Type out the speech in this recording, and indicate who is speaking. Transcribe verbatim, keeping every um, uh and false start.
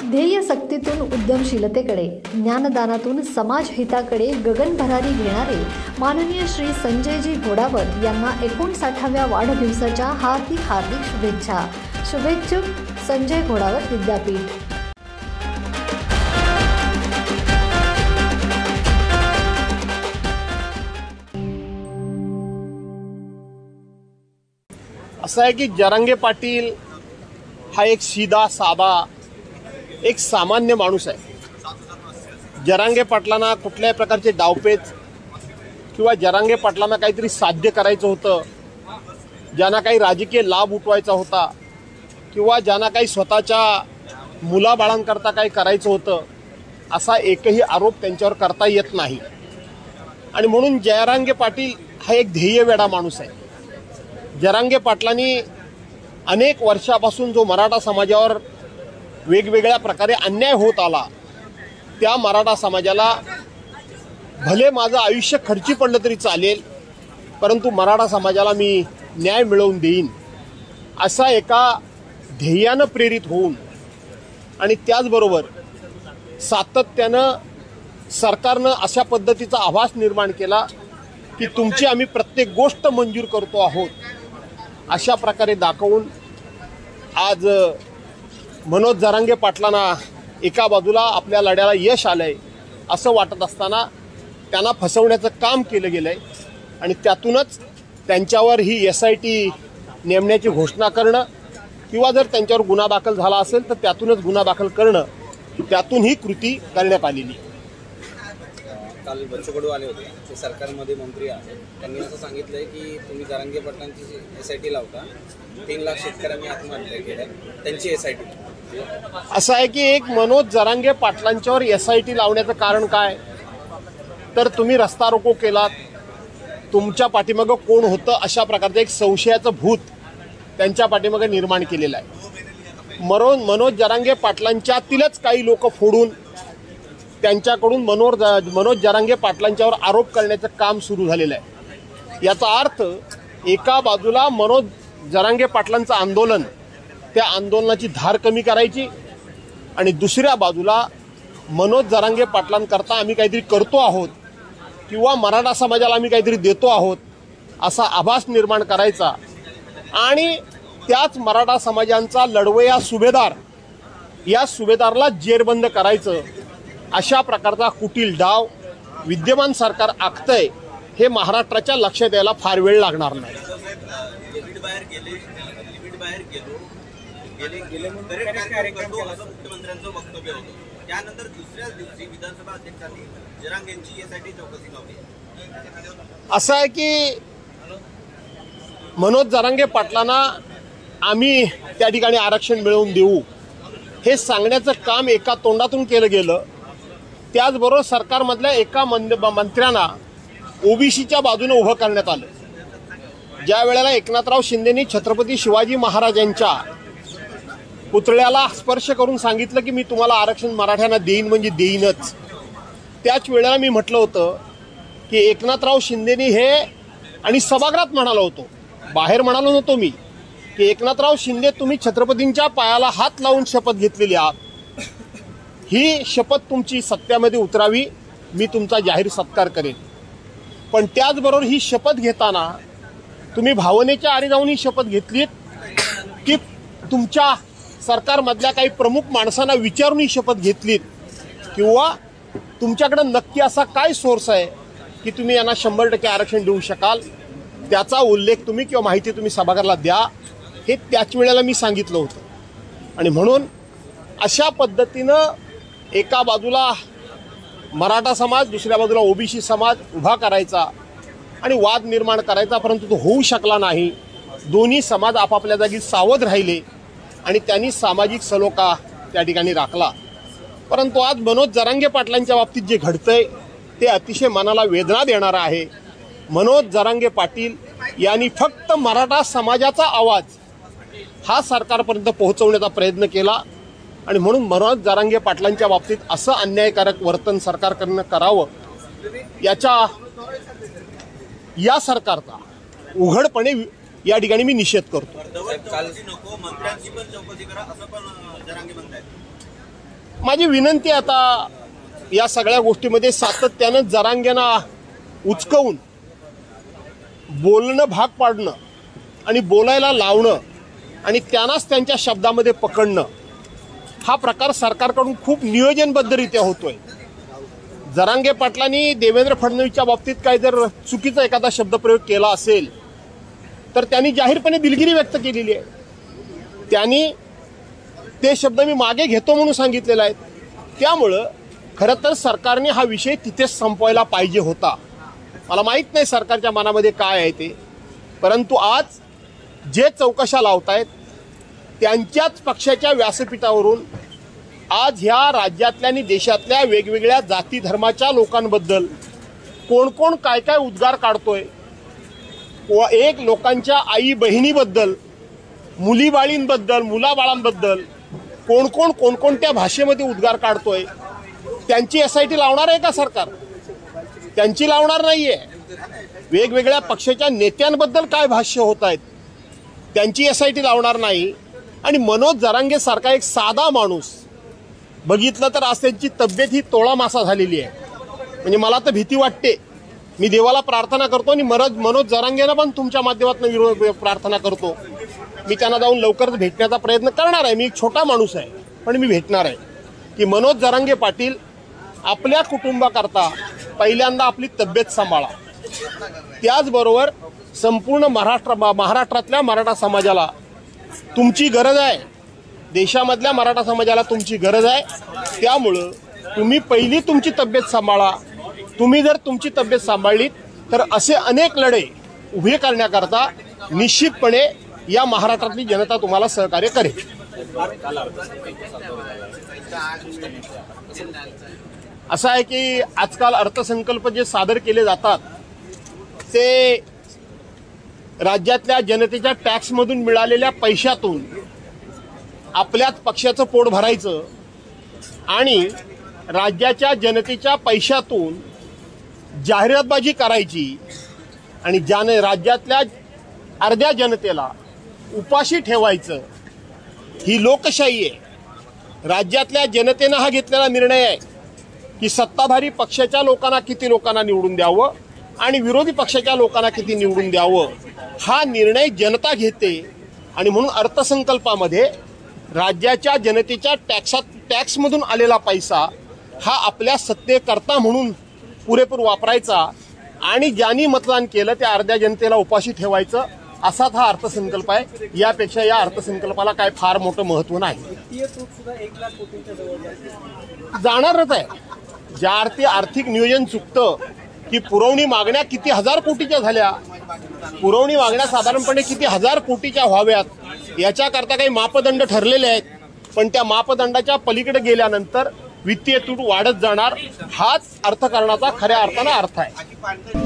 Speaker 1: ध्येयशक्तीतून उद्यमशीलतेकडे, ज्ञानदानातून समाजहिताकडे गगन भरारी घेणारे माननीय श्री संजयजी घोडावत यांना एकोणसाठाव्या वाढदिवसाच्या हार्दिक हार्दिक शुभेच्छा. शुभेच्छुक संजय घोडावत विद्यापीठ.
Speaker 2: असं आहे की जरांगे पाटील हा एक सीधा साधा एक सामान्य माणूस आहे. जरांगे पाटलांना कुठल्याही प्रकारचे डावपेच किंवा जरांगे पाटलांना काहीतरी साध्य करायचं होतं, ज्यांना काही राजकीय लाभ उठवायचा होता किंवा ज्यांना काही स्वतःच्या मुलाबाळांकरता काही करायचं होतं, असा एकही आरोप त्यांच्यावर करता येत नाही. आणि म्हणून जरांगे पाटील हा एक ध्येयवेडा माणूस आहे. जरांगे पाटलांनी अनेक वर्षापासून जो मराठा समाजावर वेगवेगळ्या प्रकारे अन्याय होत आला, त्या मराठा समाजाला भले माझं आयुष्य खर्ची पडलं तरी चालेल, परंतु मराठा समाजाला मी न्याय मिळवून देईन असा एका ध्येयानं प्रेरित होऊन आणि त्याचबरोबर सातत्यानं सरकारनं अशा पद्धतीचा आभास निर्माण केला की तुमची आम्ही प्रत्येक गोष्ट मंजूर करतो आहोत, अशा प्रकारे दाखवून आज मनोज जरांगे पाटलांना एका बाजूला आपल्या लढ्याला यश आलंय असं वाटत असताना त्यांना फसवण्याचं काम केलं गेलंय आणि त्यातूनच त्यांच्यावर ही एस आय टी नेमण्याची घोषणा करणं किंवा जर त्यांच्यावर गुन्हा दाखल झाला असेल तर त्यातूनच गुन्हा दाखल करणं, त्यातून ही कृती करण्यात आलेली.
Speaker 3: काल बच्चू कडू आले होते, ते सरकारमध्ये मंत्री आहेत. त्यांनी असं सांगितलंय की तुम्ही जरांगे पाटलांची एस आय टी लावता, तीन लाख शेतकऱ्यांनी आत्महत्या केल्या, त्यांची एस आय टी.
Speaker 2: असं आहे की एक मनोज जरांगे पाटलांच्यावर एस आय टी लावण्याचं कारण काय, तर तुम्ही रस्ता रोको केलात, तुमच्या पाठीमागं कोण होतं अशा प्रकारचं एक संशयाचं भूत त्यांच्या पाठीमागं निर्माण केलेलं आहे. मरो मनोज जरांगे पाटलांच्यातीलच काही लोक फोडून त्यांच्याकडून मनोज मनोज जरांगे पाटलांच्यावर आरोप करण्याचं काम सुरू झालेलं आहे. याचा अर्थ एका बाजूला मनोज जरांगे पाटलांचं आंदोलन, त्या आंदोलनाची धार कमी करायची आणि दुसऱ्या बाजूला मनोज जरांगे पाटलांकरता आम्ही काहीतरी करतो आहोत किंवा मराठा समाजाला आम्ही काहीतरी देतो आहोत असा आभास निर्माण करायचा आणि त्याच मराठा समाजांचा लढवया सुभेदार, या सुभेदारला जेरबंद करायचं, अशा प्रकारचा कुटील डाव विद्यमान सरकार आखतंय हे महाराष्ट्राच्या लक्षात यायला फार वेळ लागणार नाही.
Speaker 4: त्यानंतर दुसऱ्याच दिवशी विधानसभा अध्यक्षांनी जरांगेंची एसआयटी चौकशी लावली.
Speaker 2: असं आहे की मनोज जरांगे पाटलांना आम्ही त्या ठिकाणी आरक्षण मिळवून देऊ हे सांगण्याचं काम एका तोंडातून केलं गेलं. त्याचबरोबर सरकारमधल्या एका मंत्र्यांना ओबीसीच्या बाजूने उभं करण्यात आलं. ज्या वेळेला एकनाथराव शिंदेनी छत्रपती शिवाजी महाराजांच्या पुतळ्याला स्पर्श करून सांगितलं की मी तुम्हाला आरक्षण मराठ्यांना देईन म्हणजे देईनच, त्याच वेळेला मी म्हटलं होतं की एकनाथराव शिंदेनी हे, आणि सभागृहात म्हणालो होतो, बाहेर म्हणालो नव्हतो मी, की एकनाथराव शिंदे तुम्ही छत्रपतींच्या पायाला हात लावून शपथ घेतलेली आहात, ही शपथ तुमची सत्यामध्ये उतरावी, मी तुमचा जाहीर सत्कार करेन. पण त्याचबरोबर ही शपथ घेताना तुम्ही भावनेच्या आरी जाऊन ही शपथ घेतलीत की तुमच्या सरकारमधल्या काही प्रमुख माणसांना विचारून ही शपथ घेतलीत किंवा तुमच्याकडे नक्की असा काय सोर्स आहे की तुम्ही यांना शंभर टक्के आरक्षण देऊ शकाल, त्याचा उल्लेख तुम्ही किंवा माहिती तुम्ही सभागृहाला द्या, हे त्याच वेळेला मी सांगितलं होतं. आणि म्हणून अशा पद्धतीनं एका बाजूला मराठा समाज, दुसऱ्या बाजूला ओबीसी समाज उभा करायचा आणि वाद निर्माण करायचा, परंतु तो होऊ शकला नाही. दोन्ही समाज आपापल्या जागी सावध राहिले आणि त्यांनी सामाजिक सलोखा त्या ठिकाणी राखला. परंतु आज मनोज जरांगे पाटलांच्या बाबतीत जे घडतंय ते अतिशय मनाला वेदना देणारं आहे. मनोज जरांगे पाटील यांनी फक्त मराठा समाजाचा आवाज हा सरकारपर्यंत पोहोचवण्याचा प्रयत्न केला आणि म्हणून मनोज जरांगे पाटलांच्या बाबतीत असं अन्यायकारक वर्तन सरकारकडनं करावं याच्या या सरकारचा उघडपणे या ठिकाणी मी निषेध करतो.
Speaker 4: नको, मंत्र्यांची पण चौकशी करा असं पण जरांगे म्हणतायत.
Speaker 2: माझी विनंती आता या सगळ्या गोष्टीमध्ये सातत्यानं जरांगेंना उचकवून बोलणं भाग पाडणं आणि बोलायला लावणं आणि त्यांनाच त्यांच्या शब्दामध्ये पकडणं हा प्रकार सरकारकडून खूप नियोजनबद्धरित्या होतोय. जरांगे पाटलांनी देवेंद्र फडणवीसच्या बाबतीत काय जर चुकीचा एखादा शब्दप्रयोग केला असेल तर त्यांनी जाहीरपणे दिलगिरी व्यक्त केलेली आहे. त्यांनी ते शब्द मी मागे घेतो म्हणून सांगितलेला आहे. त्यामुळं खरं तर सरकारने हा विषय तिथेच संपवायला पाहिजे होता. मला माहीत नाही सरकारच्या मनामध्ये काय आहे ते, परंतु आज जे चौकशा लावतायत त्यांच्याच पक्षाच्या व्यासपीठावरून आज ह्या राज्यातल्या आणि देशातल्या वेगवेगळ्या जाती धर्माच्या लोकांबद्दल कोण कोण काय काय उद्गार काढतोय व एक लोकांच्या आई बहिणीबद्दल, मुलीबाळींबद्दल, मुलाबाळांबद्दल कोण कोण कोणकोणत्या भाषेमध्ये उद्गार काढतोय त्यांची एस आय टी लावणार आहे का सरकार? त्यांची लावणार नाहीये. वेगवेगळ्या पक्षाच्या नेत्यांबद्दल काय भाष्य होत आहेत त्यांची एस आय टी लावणार नाही. आणि मनोज जरांगे सारखा एक साधा माणूस बघितलं तर आज त्यांची तब्येत ही तोळा मासा झालेली आहे. म्हणजे मला तर भीती वाटते. मी देवाला प्रार्थना करतो आणि मनोज मनोज जरांगेंना पण तुमच्या माध्यमातून विरोध प्रार्थना करतो. मी त्यांना जाऊन लवकरच भेटण्याचा प्रयत्न करणार आहे. मी एक छोटा माणूस आहे पण मी भेटणार आहे की मनोज जरांगे पाटील आपल्या कुटुंबाकरता पहिल्यांदा आपली तब्येत सांभाळा. त्याचबरोबर संपूर्ण महाराष्ट्र महाराष्ट्रातल्या मराठा समाजाला तुमची गरज आहे. देशामधल्या मराठा समाजाला तुमची गरज आहे. त्यामुळं तुम्ही पहिली तुमची तब्येत सांभाळा. तुम्ही जर तुमची तब्येत सांभाळलीत तर असे अनेक लढे उभे करण्याकरता निश्चितपणे या महाराष्ट्रातली जनता तुम्हाला सहकार्य करेल. असं आहे की आजकाल अर्थसंकल्प जे सादर केले जातात ते राज्यातल्या जनतेच्या टॅक्समधून मिळालेल्या पैशातून आपल्याच पक्षाचं पोट भरायचं आणि राज्याच्या जनतेच्या पैशातून जाहिरातबाजी करायची आणि ज्याने राज्यातल्या अर्ध्या जनतेला उपाशी ठेवायचं ही लोकशाही आहे. राज्यातल्या जनतेनं हा घेतलेला निर्णय आहे की सत्ताधारी पक्षाच्या लोकांना किती लोकांना निवडून द्यावं आणि विरोधी पक्षाच्या लोकांना किती निवडून द्यावं हा निर्णय जनता घेते. आणि म्हणून अर्थसंकल्पामध्ये राज्याच्या जनतेच्या टॅक्सात टॅक्समधून आलेला पैसा हा आपल्या सत्तेकरता म्हणून पुरेपूर वापरायचा आणि ज्यांनी मतदान केलं त्या अर्ध्या जनतेला उपाशी ठेवायचं असाच हा अर्थसंकल्प आहे. यापेक्षा या अर्थसंकल्पाला काय फार मोठं महत्व नाही. जाणारच आहे. ज्या अर्थी आर्थिक नियोजन चुकतं की पुरवणी मागण्या किती हजार कोटीच्या झाल्या, पुरवणी मागण्या साधारणपणे किती हजार कोटीच्या व्हाव्यात याच्याकरता काही मापदंड ठरलेले आहेत. पण त्या मापदंडाच्या पलीकडे गेल्यानंतर वित्तीय तूट वाढत जाणार. हाच अर्थकारणाचा खऱ्या अर्थानं अर्थ आहे.